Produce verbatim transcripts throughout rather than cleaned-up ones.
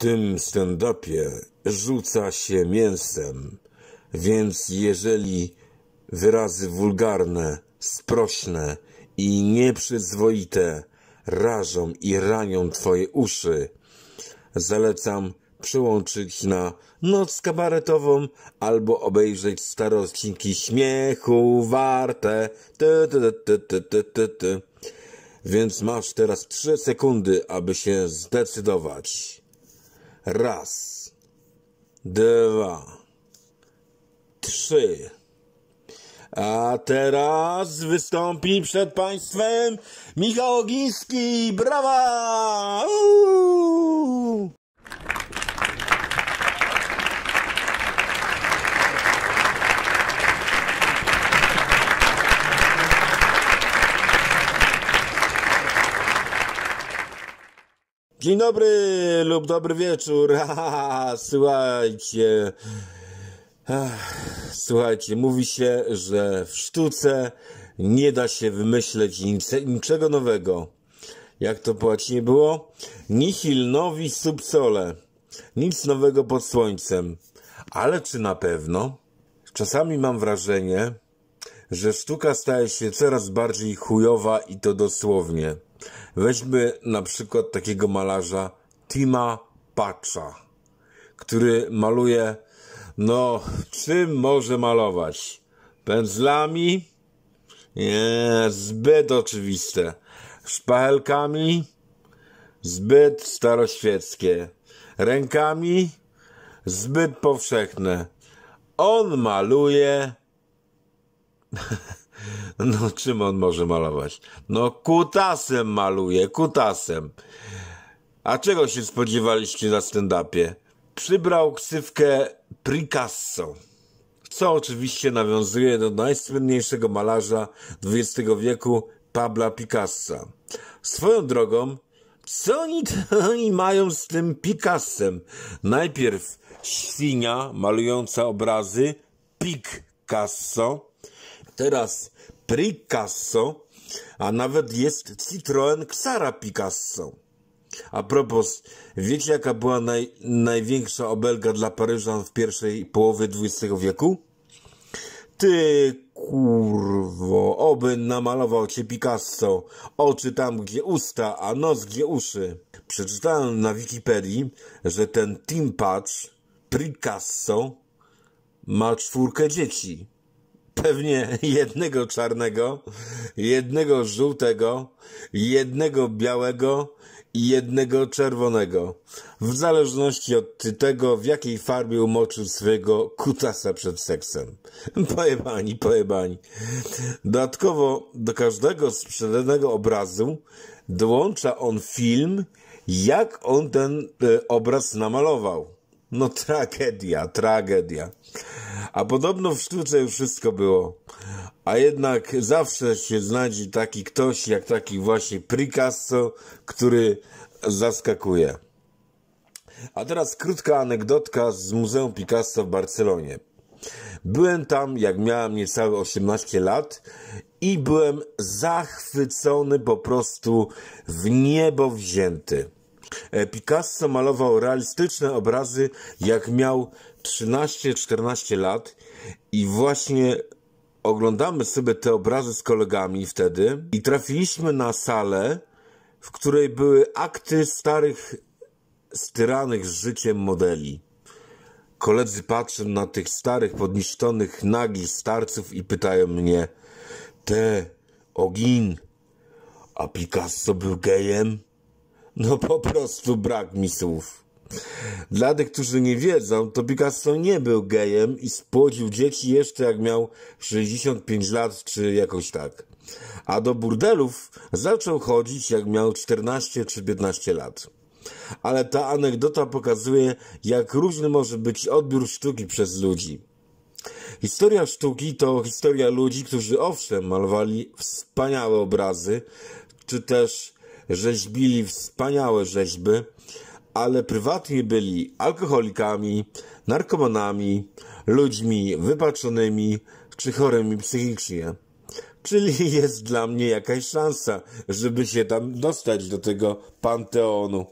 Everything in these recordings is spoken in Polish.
tym stand-upie rzuca się mięsem, więc jeżeli wyrazy wulgarne, sprośne i nieprzyzwoite rażą i ranią twoje uszy, zalecam przełączyć na noc kabaretową albo obejrzeć stare odcinki Śmiechu Warte. Ty, ty, ty, ty, ty, ty, ty. Więc masz teraz trzy sekundy, aby się zdecydować. Raz, dwa, trzy. A teraz wystąpi przed państwem Michał Ogiński. Brawa! Uuu! Dzień dobry lub dobry wieczór. Ha, słuchajcie. Ach, słuchajcie, mówi się, że w sztuce nie da się wymyśleć nic, niczego nowego. Jak to po łacinie było? Nihil novi sub sole. Nic nowego pod słońcem. Ale czy na pewno? Czasami mam wrażenie, że sztuka staje się coraz bardziej chujowa i to dosłownie. Weźmy na przykład takiego malarza Tima Pacha, który maluje, no, czym może malować? Pędzlami? Nie, zbyt oczywiste. Szpachelkami? Zbyt staroświeckie. Rękami? Zbyt powszechne. On maluje... No, czym on może malować? No, kutasem maluje, kutasem. A czego się spodziewaliście na stand-upie? Przybrał ksywkę Picasso, co oczywiście nawiązuje do najsłynniejszego malarza dwudziestego wieku, Pabla Picassa. Swoją drogą, co oni, oni mają z tym Picassem? Najpierw świnia malująca obrazy, Picasso, teraz Picasso, a nawet jest Citroen Xara Picasso. A propos, wiecie jaka była naj, największa obelga dla Paryżan w pierwszej połowie dwudziestego wieku? Ty kurwo, oby namalował cię Picasso, oczy tam gdzie usta, a nos gdzie uszy. Przeczytałem na Wikipedii, że ten Tim Patch, Picasso, ma czwórkę dzieci. Pewnie jednego czarnego, jednego żółtego, jednego białego i jednego czerwonego. W zależności od tego, w jakiej farbie umoczył swojego kutasa przed seksem. Pojebani, pojebani. Dodatkowo do każdego sprzedanego obrazu dołącza on film, jak on ten e, obraz namalował. No tragedia, tragedia. A podobno w sztuce już wszystko było. A jednak zawsze się znajdzie taki ktoś, jak taki właśnie Picasso, który zaskakuje. A teraz krótka anegdotka z Muzeum Picasso w Barcelonie. Byłem tam, jak miałem niecałe osiemnaście lat i byłem zachwycony, po prostu w niebo wzięty. Picasso malował realistyczne obrazy, jak miał trzynaście czternaście lat i właśnie oglądamy sobie te obrazy z kolegami wtedy i trafiliśmy na salę, w której były akty starych, styranych życiem modeli. Koledzy patrzą na tych starych, podniszczonych, nagich starców i pytają mnie: te, Ogin, a Picasso był gejem? No po prostu brak mi słów. Dla tych, którzy nie wiedzą, to Picasso nie był gejem i spłodził dzieci jeszcze jak miał sześćdziesiąt pięć lat, czy jakoś tak. A do burdelów zaczął chodzić jak miał czternaście czy piętnaście lat. Ale ta anegdota pokazuje, jak różny może być odbiór sztuki przez ludzi. Historia sztuki to historia ludzi, którzy owszem malowali wspaniałe obrazy, czy też rzeźbili wspaniałe rzeźby, ale prywatnie byli alkoholikami, narkomanami, ludźmi wypaczonymi czy chorymi psychicznie. Czyli jest dla mnie jakaś szansa, żeby się tam dostać do tego panteonu.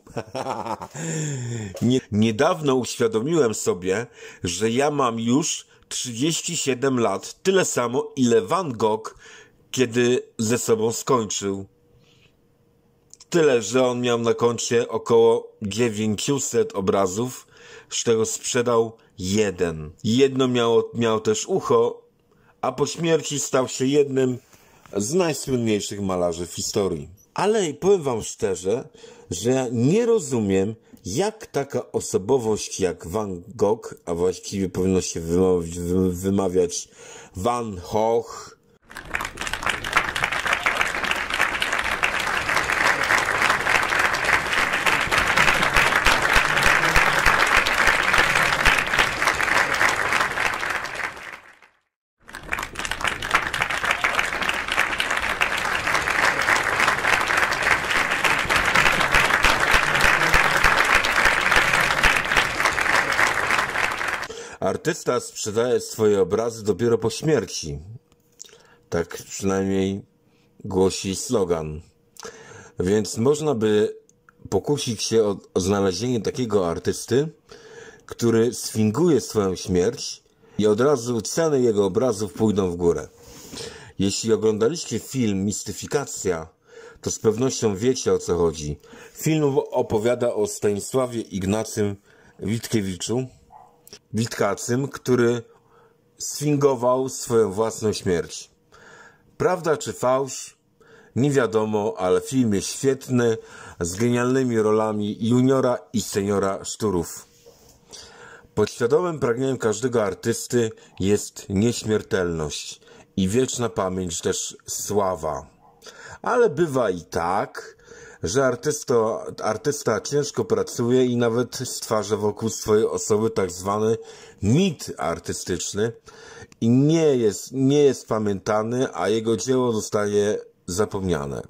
Nie, niedawno uświadomiłem sobie, że ja mam już trzydzieści siedem lat, tyle samo ile Van Gogh, kiedy ze sobą skończył. Tyle, że on miał na koncie około dziewięćset obrazów, z czego sprzedał jeden. Jedno miało, miał też ucho, a po śmierci stał się jednym z najsłynniejszych malarzy w historii. Ale powiem wam szczerze, że ja nie rozumiem, jak taka osobowość jak Van Gogh, a właściwie powinno się wymawiać, wymawiać Van Gogh, artysta sprzedaje swoje obrazy dopiero po śmierci. Tak przynajmniej głosi slogan. Więc można by pokusić się o, o znalezienie takiego artysty, który sfinguje swoją śmierć i od razu ceny jego obrazów pójdą w górę. Jeśli oglądaliście film Mistyfikacja, to z pewnością wiecie, o co chodzi. Film opowiada o Stanisławie Ignacym Witkiewiczu, Witkacym, który sfingował swoją własną śmierć. Prawda czy fałsz? Nie wiadomo, ale film jest świetny, z genialnymi rolami juniora i seniora Szturów. Podświadomym pragnieniem każdego artysty jest nieśmiertelność i wieczna pamięć, też sława. Ale bywa i tak, że artysto, artysta ciężko pracuje i nawet stwarza wokół swojej osoby tak zwany mit artystyczny i nie jest, nie jest pamiętany, a jego dzieło zostaje zapomniane.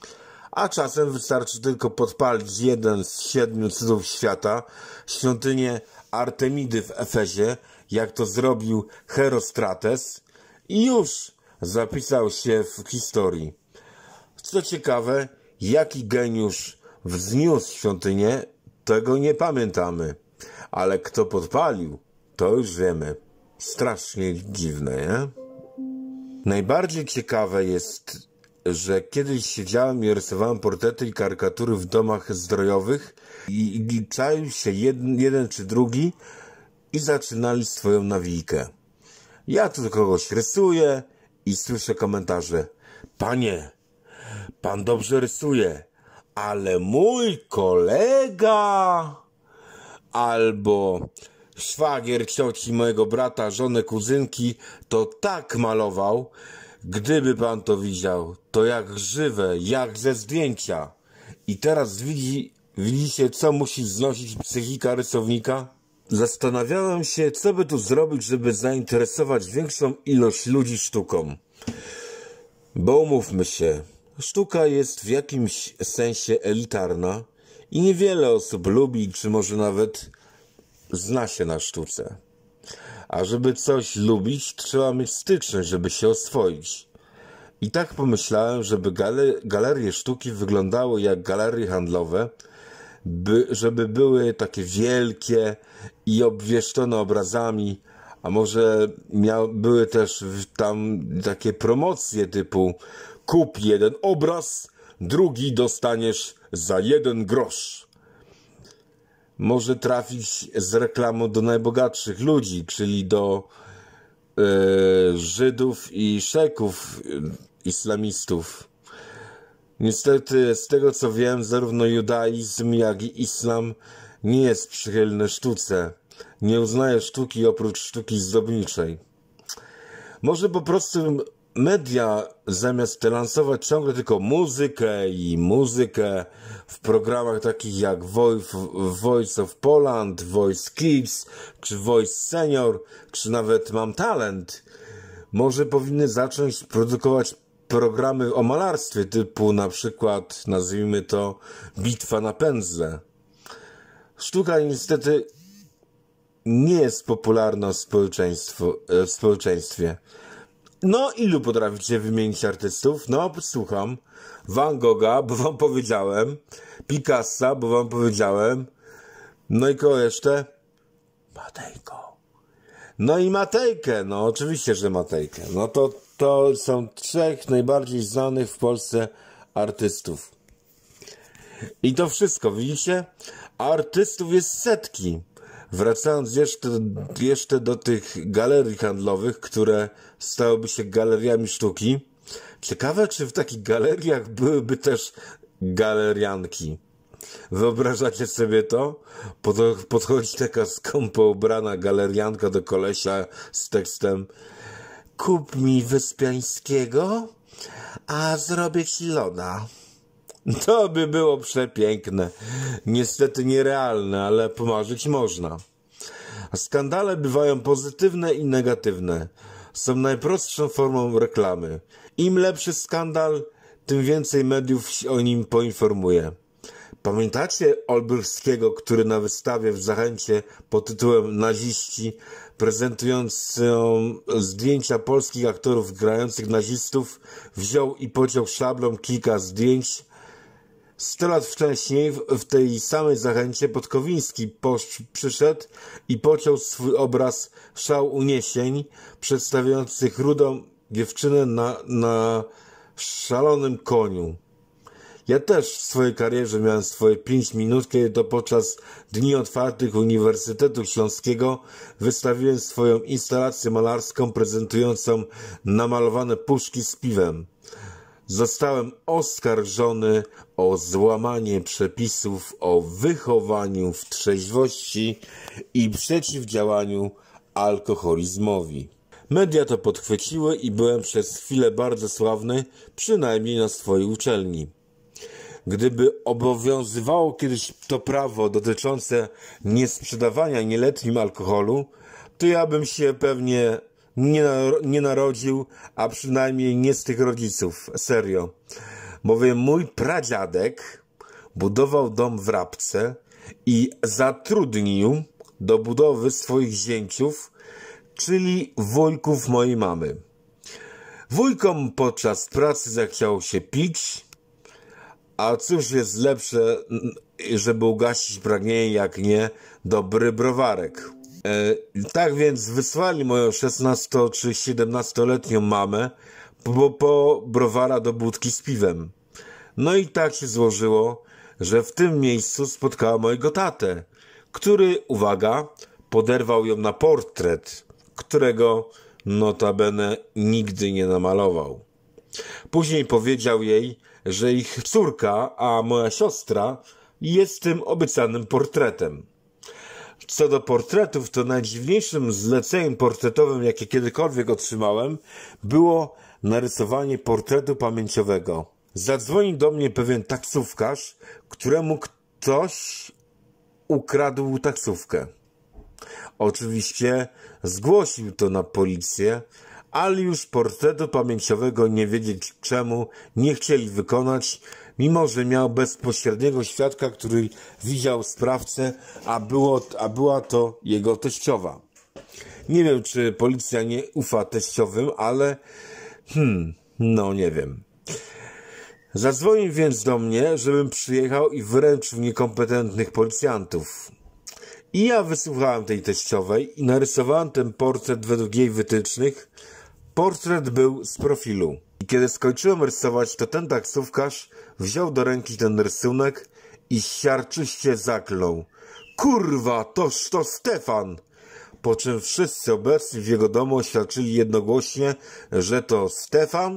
A czasem wystarczy tylko podpalić jeden z siedmiu cudów świata, świątynię Artemidy w Efezie, jak to zrobił Herostrates, i już zapisał się w historii. Co ciekawe, jaki geniusz wzniósł świątynię, tego nie pamiętamy. Ale kto podpalił, to już wiemy. Strasznie dziwne, nie? Najbardziej ciekawe jest, że kiedyś siedziałem i rysowałem portrety i karykatury w domach zdrojowych i, i czaił się jeden, jeden czy drugi i zaczynali swoją nawijkę. Ja tu kogoś rysuję i słyszę komentarze: panie, pan dobrze rysuje, ale mój kolega, albo szwagier cioci mojego brata, żonę kuzynki, to tak malował, gdyby pan to widział, to jak żywe, jak ze zdjęcia. I teraz widzi, widzicie, co musi znosić psychika rysownika? Zastanawiałem się, co by tu zrobić, żeby zainteresować większą ilość ludzi sztuką. Bo umówmy się, sztuka jest w jakimś sensie elitarna i niewiele osób lubi, czy może nawet zna się na sztuce. A żeby coś lubić, trzeba mieć styczność, żeby się oswoić. I tak pomyślałem, żeby gale galerie sztuki wyglądały jak galerie handlowe, by, żeby były takie wielkie i obwieszczone obrazami, a może miał, były też tam takie promocje typu kup jeden obraz, drugi dostaniesz za jeden grosz. Może trafić z reklamą do najbogatszych ludzi, czyli do e, Żydów i szejków islamistów. Niestety, z tego co wiem, zarówno judaizm, jak i islam nie jest przychylny sztuce. Nie uznaje sztuki oprócz sztuki zdobniczej. Może po prostu media, zamiast lansować ciągle tylko muzykę i muzykę w programach takich jak Voice of Poland, Voice Kids, czy Voice Senior, czy nawet Mam Talent, może powinny zacząć produkować programy o malarstwie typu na przykład, nazwijmy to, Bitwa na pędzle. Sztuka niestety nie jest popularna w, w społeczeństwie. No, ilu potraficie wymienić artystów? No, słucham. Van Gogha, bo wam powiedziałem. Picassa, bo wam powiedziałem. No i kogo jeszcze? Matejko. No i Matejkę, no oczywiście, że Matejkę. No to, to są trzech najbardziej znanych w Polsce artystów. I to wszystko, widzicie? A artystów jest setki. Wracając jeszcze, jeszcze do tych galerii handlowych, które stałyby się galeriami sztuki. Ciekawe, czy w takich galeriach byłyby też galerianki. Wyobrażacie sobie to? Podchodzi taka skąpo ubrana galerianka do kolesia z tekstem: kup mi Wyspiańskiego, a zrobię ci loda. To by było przepiękne. Niestety nierealne, ale pomarzyć można. Skandale bywają pozytywne i negatywne. Są najprostszą formą reklamy. Im lepszy skandal, tym więcej mediów o nim poinformuje. Pamiętacie Olbrychskiego, który na wystawie w Zachęcie pod tytułem Naziści, prezentującą zdjęcia polskich aktorów grających nazistów, wziął i pociął szablą kilka zdjęć? Sto lat wcześniej w tej samej Zachęcie Podkowiński posz, przyszedł i pociął swój obraz Szał uniesień, przedstawiających rudą dziewczynę na, na szalonym koniu. Ja też w swojej karierze miałem swoje pięć minut, kiedy to podczas Dni Otwartych Uniwersytetu Śląskiego wystawiłem swoją instalację malarską prezentującą namalowane puszki z piwem. Zostałem oskarżony o złamanie przepisów o wychowaniu w trzeźwości i przeciwdziałaniu alkoholizmowi. Media to podchwyciły i byłem przez chwilę bardzo sławny, przynajmniej na swojej uczelni. Gdyby obowiązywało kiedyś to prawo dotyczące niesprzedawania nieletnim alkoholu, to ja bym się pewnie nie, nie narodził, a przynajmniej nie z tych rodziców. Serio. Bowiem mój pradziadek budował dom w Rabce i zatrudnił do budowy swoich zięciów, czyli wujków mojej mamy. Wujkom podczas pracy zachciało się pić, a cóż jest lepsze, żeby ugasić pragnienie, jak nie dobry browarek. E, tak więc wysłali moją szesnasto czy siedemnastoletnią mamę po, po browara do budki z piwem. No i tak się złożyło, że w tym miejscu spotkała mojego tatę, który, uwaga, poderwał ją na portret, którego notabene nigdy nie namalował. Później powiedział jej, że ich córka, a moja siostra, jest tym obiecanym portretem. Co do portretów, to najdziwniejszym zleceniem portretowym, jakie kiedykolwiek otrzymałem, było narysowanie portretu pamięciowego. Zadzwonił do mnie pewien taksówkarz, któremu ktoś ukradł taksówkę. Oczywiście zgłosił to na policję, ale już portretu pamięciowego nie wiedzieć czemu nie chcieli wykonać, mimo że miał bezpośredniego świadka, który widział sprawcę, a, było, a była to jego teściowa. Nie wiem, czy policja nie ufa teściowym, ale hmm, no nie wiem. Zadzwonił więc do mnie, żebym przyjechał i wyręczył niekompetentnych policjantów. I ja wysłuchałem tej teściowej i narysowałem ten portret według jej wytycznych. Portret był z profilu. I kiedy skończyłem rysować, to ten taksówkarz wziął do ręki ten rysunek i siarczyście zaklął: kurwa, toż to Stefan! Po czym wszyscy obecni w jego domu oświadczyli jednogłośnie, że to Stefan,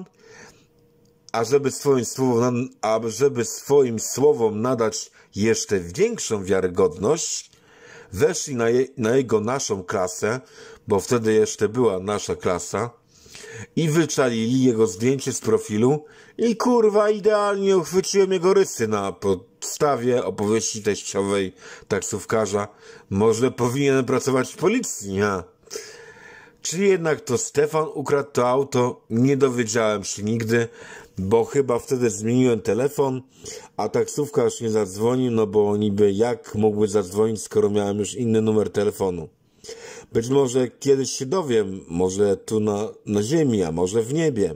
a żeby swoim słowom, a żeby swoim słowom nadać jeszcze większą wiarygodność, weszli na, je, na jego naszą klasę, bo wtedy jeszcze była nasza klasa, i wyczalili jego zdjęcie z profilu i kurwa idealnie uchwyciłem jego rysy na podstawie opowieści teściowej taksówkarza. Może powinienem pracować w policji, ha? Czy jednak to Stefan ukradł to auto? Nie dowiedziałem się nigdy, bo chyba wtedy zmieniłem telefon, a taksówkarz nie zadzwonił, no bo niby jak mógłby zadzwonić, skoro miałem już inny numer telefonu. Być może kiedyś się dowiem, może tu na, na ziemi, a może w niebie.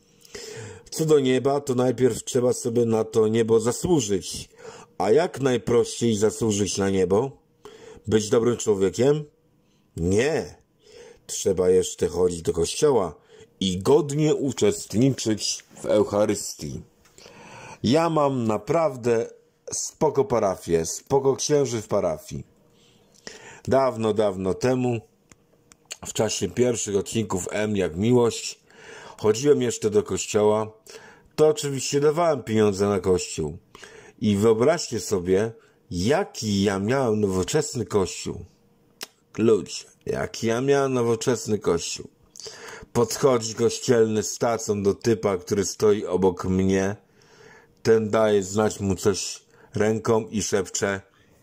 Co do nieba, to najpierw trzeba sobie na to niebo zasłużyć. A jak najprościej zasłużyć na niebo? Być dobrym człowiekiem? Nie. Trzeba jeszcze chodzić do kościoła i godnie uczestniczyć w Eucharystii. Ja mam naprawdę spoko parafię, spoko księży w parafii. Dawno, dawno temu, w czasie pierwszych odcinków M jak Miłość, chodziłem jeszcze do kościoła, to oczywiście dawałem pieniądze na kościół. I wyobraźcie sobie, jaki ja miałem nowoczesny kościół. Ludzie, jaki ja miałem nowoczesny kościół. Podchodzi kościelny z tacą do typa, który stoi obok mnie. Ten daje znać mu coś ręką i szepcze: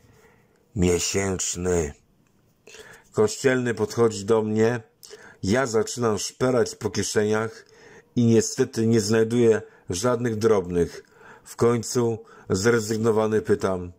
miesięczny. Kościelny podchodzi do mnie. Ja zaczynam szperać po kieszeniach i niestety nie znajduję żadnych drobnych. W końcu zrezygnowany pytam: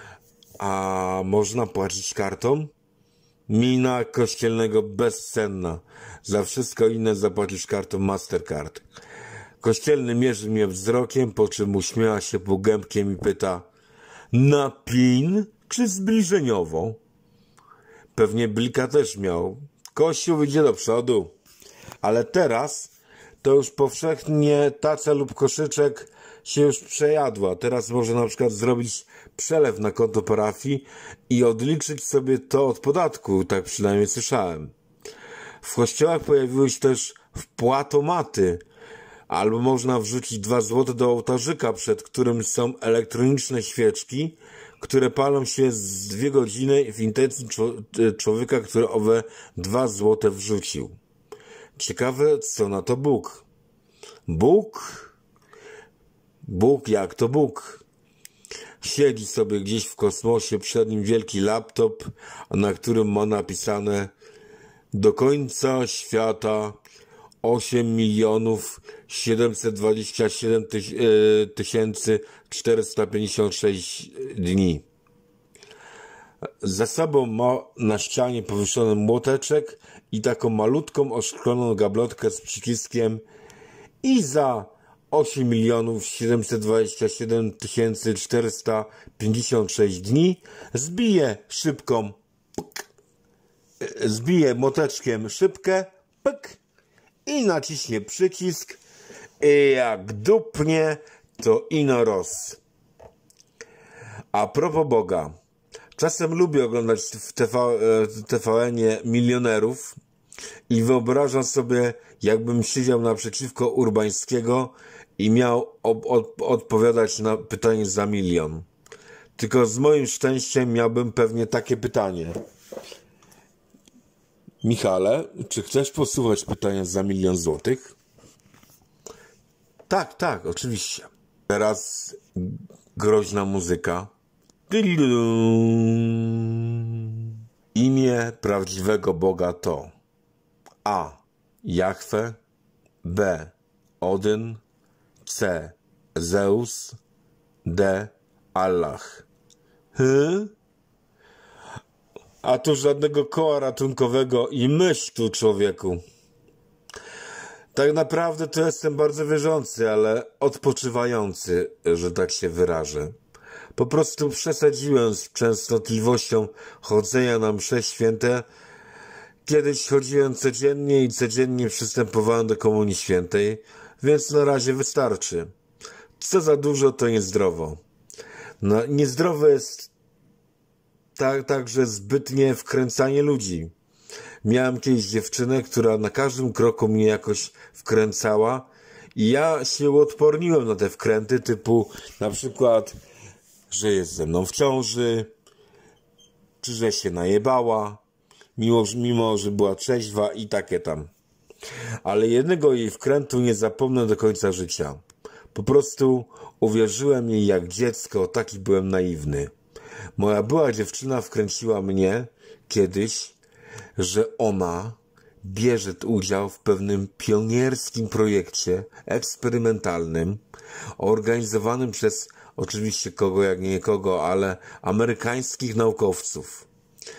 a można płacić kartą? Mina kościelnego bezcenna. Za wszystko inne zapłacisz kartą Mastercard. Kościelny mierzy mnie wzrokiem, po czym uśmiecha się półgębkiem i pyta: na PIN czy zbliżeniowo? Pewnie blika też miał. Kościół idzie do przodu. Ale teraz to już powszechnie taca lub koszyczek się już przejadła. Teraz można na przykład zrobić przelew na konto parafii i odliczyć sobie to od podatku, tak przynajmniej słyszałem. W kościołach pojawiły się też wpłatomaty, albo można wrzucić dwa złote do ołtarzyka, przed którym są elektroniczne świeczki, które palą się z dwie godziny w intencji człowieka, który owe dwa złote wrzucił. Ciekawe, co na to Bóg. Bóg? Bóg jak to Bóg? Siedzi sobie gdzieś w kosmosie, przed nim wielki laptop, na którym ma napisane: do końca świata osiem milionów siedemset dwadzieścia siedem tysięcy czterysta pięćdziesiąt sześć dni. Za sobą ma na ścianie powieszony młoteczek i taką malutką oszkloną gablotkę z przyciskiem i za osiem milionów siedemset dwadzieścia siedem tysięcy czterysta pięćdziesiąt sześć dni zbije szybką pyk, zbije młoteczkiem szybkę pyk, i naciśnie przycisk i jak dupnie, to ino roz. A propos Boga. Czasem lubię oglądać w T V N-ie milionerów i wyobrażam sobie, jakbym siedział naprzeciwko Urbańskiego i miał op- op- odpowiadać na pytanie za milion. Tylko z moim szczęściem miałbym pewnie takie pytanie: Michale, czy chcesz posłuchać pytania za milion złotych? Tak, tak, oczywiście. Teraz groźna muzyka. Imię prawdziwego Boga to A. Jahwe, B. Odyn, C. Zeus, D. Allah. Hy? A tu żadnego koła ratunkowego i myśl tu, człowieku. Tak naprawdę to jestem bardzo wierzący, ale odpoczywający, że tak się wyrażę. Po prostu przesadziłem z częstotliwością chodzenia na msze święte. Kiedyś chodziłem codziennie i codziennie przystępowałem do Komunii Świętej, więc na razie wystarczy. Co za dużo, to niezdrowo. No, niezdrowe jest tak, także zbytnie wkręcanie ludzi. Miałem kiedyś dziewczynę, która na każdym kroku mnie jakoś wkręcała i ja się uodporniłem na te wkręty, typu na przykład, że jest ze mną w ciąży, czy że się najebała, mimo, mimo że była trzeźwa i takie tam. Ale jednego jej wkrętu nie zapomnę do końca życia. Po prostu uwierzyłem jej jak dziecko, taki byłem naiwny. Moja była dziewczyna wkręciła mnie kiedyś, że ona bierze udział w pewnym pionierskim projekcie eksperymentalnym, organizowanym przez oczywiście kogo jak nie kogo, ale amerykańskich naukowców.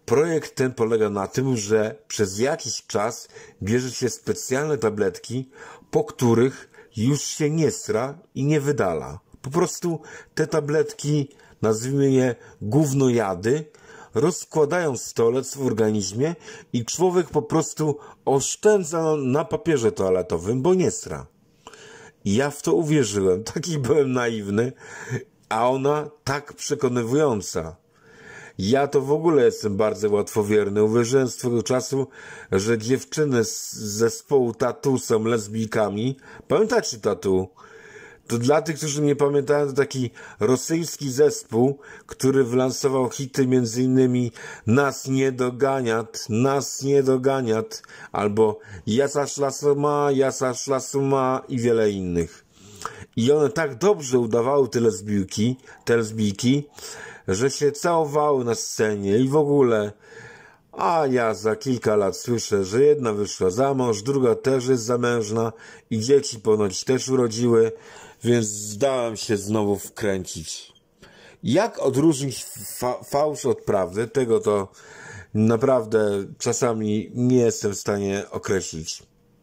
Projekt ten polega na tym, że przez jakiś czas bierze się specjalne tabletki, po których już się nie sra i nie wydala. Po prostu te tabletki, nazwijmy je gównojady, rozkładają stolec w organizmie i człowiek po prostu oszczędza na papierze toaletowym, bo nie sra. I ja w to uwierzyłem, taki byłem naiwny, a ona tak przekonywująca. Ja to w ogóle jestem bardzo łatwowierny. Uwierzyłem swego czasu, że dziewczyny z zespołu Tatu są lesbijkami. Pamiętacie Tatu? To dla tych, którzy nie pamiętają, to taki rosyjski zespół, który wylansował hity między innymi Nas nie doganiat, nas nie doganiat, albo Jasa szlasuma, Jasa szlasuma i wiele innych. I one tak dobrze udawały te lesbijki, te lesbijki, że się całowały na scenie i w ogóle. A ja za kilka lat słyszę, że jedna wyszła za mąż, druga też jest zamężna i dzieci ponoć też urodziły, więc zdałem się znowu wkręcić. Jak odróżnić fa fałsz od prawdy? Tego to naprawdę czasami nie jestem w stanie określić.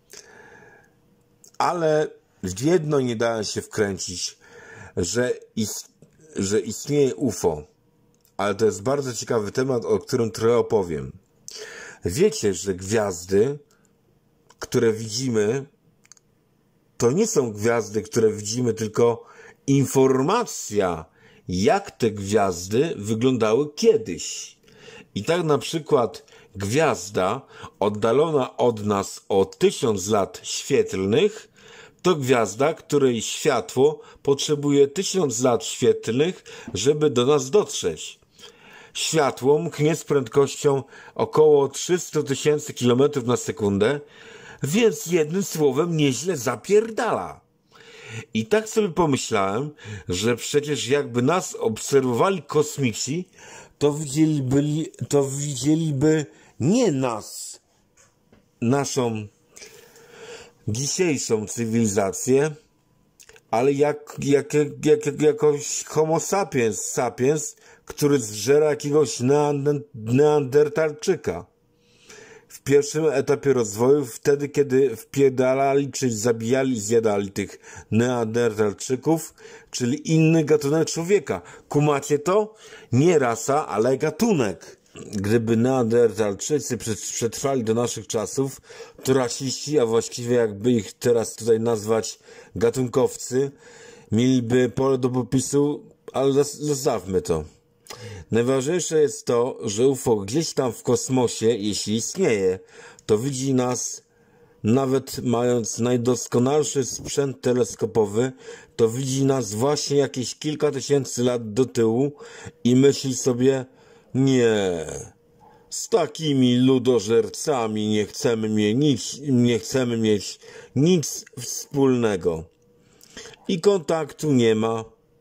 Ale w jedno nie dałem się wkręcić, że, ist że istnieje U F O. Ale to jest bardzo ciekawy temat, o którym trochę opowiem. Wiecie, że gwiazdy, które widzimy, to nie są gwiazdy, które widzimy, tylko informacja, jak te gwiazdy wyglądały kiedyś. I tak na przykład gwiazda oddalona od nas o tysiąc lat świetlnych to gwiazda, której światło potrzebuje tysiąc lat świetlnych, żeby do nas dotrzeć. Światło mknie z prędkością około trzysta tysięcy kilometrów na sekundę, więc jednym słowem nieźle zapierdala. I tak sobie pomyślałem, że przecież jakby nas obserwowali kosmici, to widzieliby, to widzieliby nie nas, naszą dzisiejszą cywilizację, ale jak, jak, jak, jak jakoś homo sapiens sapiens, który zżera jakiegoś neandertalczyka. W pierwszym etapie rozwoju, wtedy kiedy wpierdalali, czyli zabijali i zjadali tych neandertalczyków, czyli inny gatunek człowieka. Kumacie to? Nie rasa, ale gatunek. Gdyby neandertalczycy przetrwali do naszych czasów, to rasiści, a właściwie jakby ich teraz tutaj nazwać gatunkowcy, mieliby pole do popisu, ale zostawmy to. Najważniejsze jest to, że U F O gdzieś tam w kosmosie, jeśli istnieje, to widzi nas, nawet mając najdoskonalszy sprzęt teleskopowy, to widzi nas właśnie jakieś kilka tysięcy lat do tyłu i myśli sobie, nie, z takimi ludożercami nie chcemy mieć nic, nie chcemy mieć nic wspólnego. I kontaktu nie ma.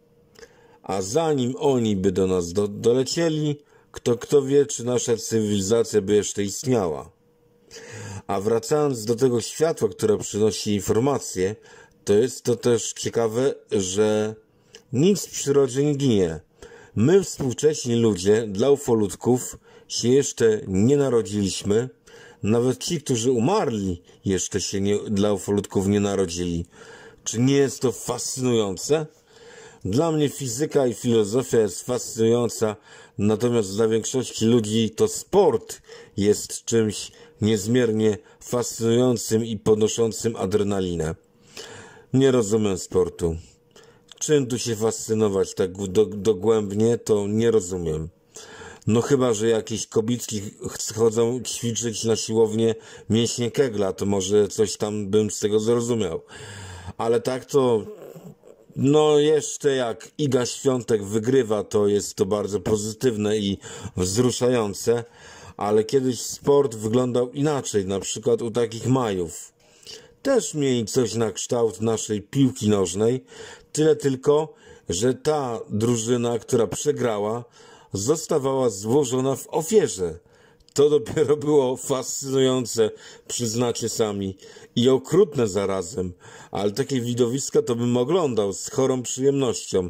A zanim oni by do nas do, dolecieli, kto kto wie, czy nasza cywilizacja by jeszcze istniała. A wracając do tego światła, które przynosi informacje, to jest to też ciekawe, że nic w przyrodzie nie ginie. My, współcześni ludzie, dla ufolutków się jeszcze nie narodziliśmy. Nawet ci, którzy umarli, jeszcze się nie, dla ufolutków nie narodzili. Czy nie jest to fascynujące? Dla mnie fizyka i filozofia jest fascynująca, natomiast dla większości ludzi to sport jest czymś niezmiernie fascynującym i podnoszącym adrenalinę. Nie rozumiem sportu. Czym tu się fascynować tak do, dogłębnie, to nie rozumiem. No chyba, że jakieś kobitki chodzą ćwiczyć na siłownię mięśnie Kegla, to może coś tam bym z tego zrozumiał. Ale tak to... No jeszcze jak Iga Świątek wygrywa, to jest to bardzo pozytywne i wzruszające, ale kiedyś sport wyglądał inaczej, na przykład u takich Majów. Też mieli coś na kształt naszej piłki nożnej, tyle tylko, że ta drużyna, która przegrała, zostawała złożona w ofierze. To dopiero było fascynujące, przyznacie sami, i okrutne zarazem, ale takie widowiska to bym oglądał z chorą przyjemnością.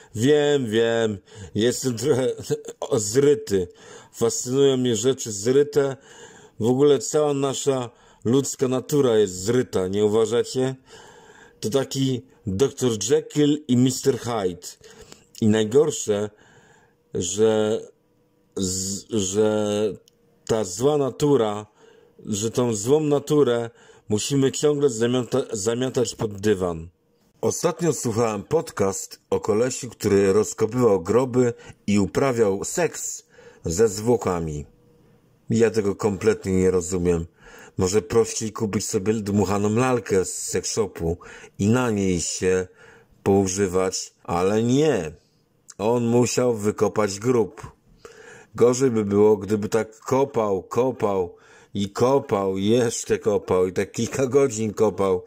Wiem, wiem, jestem trochę zryty. Fascynują mnie rzeczy zryte. W ogóle cała nasza ludzka natura jest zryta, nie uważacie? To taki doktor Jekyll i mister Hyde. I najgorsze, że, z, że ta zła natura, że tą złą naturę musimy ciągle zamiata, zamiatać pod dywan. Ostatnio słuchałem podcast o kolesiu, który rozkopywał groby i uprawiał seks ze zwłokami. Ja tego kompletnie nie rozumiem. Może prościej kupić sobie dmuchaną lalkę z sekshopu i na niej się poużywać, ale nie. On musiał wykopać grób. Gorzej by było, gdyby tak kopał, kopał i kopał, i jeszcze kopał i tak kilka godzin kopał.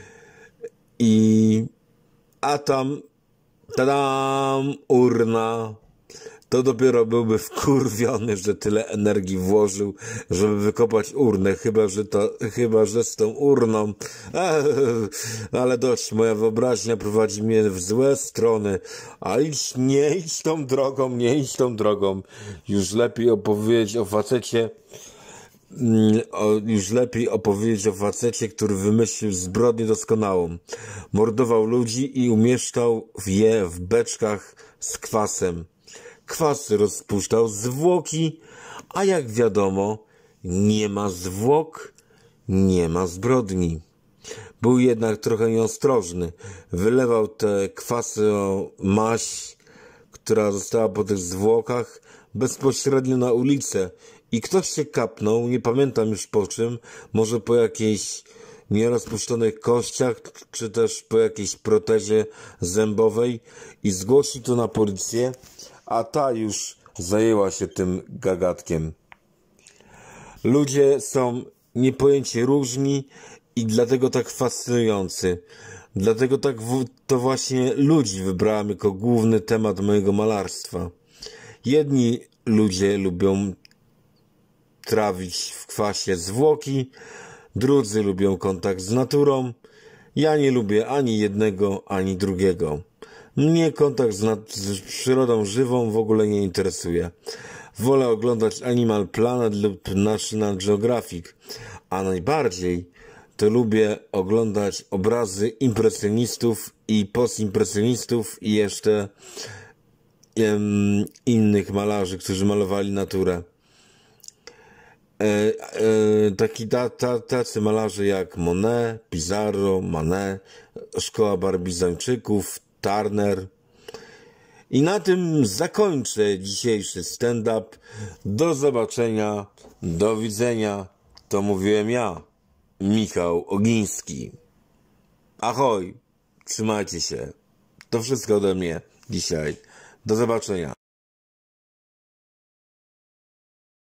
I a tam, tadam, urna. To dopiero byłby wkurwiony, że tyle energii włożył, żeby wykopać urnę, chyba że to, chyba że z tą urną. Ech, ale dość, moja wyobraźnia prowadzi mnie w złe strony. A idź, nie idź tą drogą, nie idź tą drogą. Już lepiej opowiedzieć o facecie, O, już lepiej opowiedzieć o facecie, który wymyślił zbrodnię doskonałą. Mordował ludzi i umieszczał je w beczkach z kwasem. Kwas rozpuszczał zwłoki, a jak wiadomo, nie ma zwłok, nie ma zbrodni. Był jednak trochę nieostrożny. Wylewał te kwasy o maź, która została po tych zwłokach, bezpośrednio na ulicę i ktoś się kapnął, nie pamiętam już po czym, może po jakiejś nierozpuszczonych kościach, czy też po jakiejś protezie zębowej i zgłosił to na policję, a ta już zajęła się tym gagatkiem. Ludzie są niepojęcie różni i dlatego tak fascynujący. Dlatego tak w, to właśnie ludzi wybrałem jako główny temat mojego malarstwa. Jedni ludzie lubią trawić w kwasie zwłoki, drudzy lubią kontakt z naturą. Ja nie lubię ani jednego, ani drugiego. Mnie kontakt z, z przyrodą żywą w ogóle nie interesuje. Wolę oglądać Animal Planet lub National Geographic, a najbardziej to lubię oglądać obrazy impresjonistów i postimpresjonistów i jeszcze um, innych malarzy, którzy malowali naturę. E, e, taki, ta, ta, tacy malarze jak Monet, Pizarro, Manet, Szkoła Barbizańczyków, Turner. I na tym zakończę dzisiejszy stand-up. Do zobaczenia, do widzenia. To mówiłem ja, Michał Ogiński. Ahoj, trzymajcie się. To wszystko ode mnie dzisiaj. Do zobaczenia.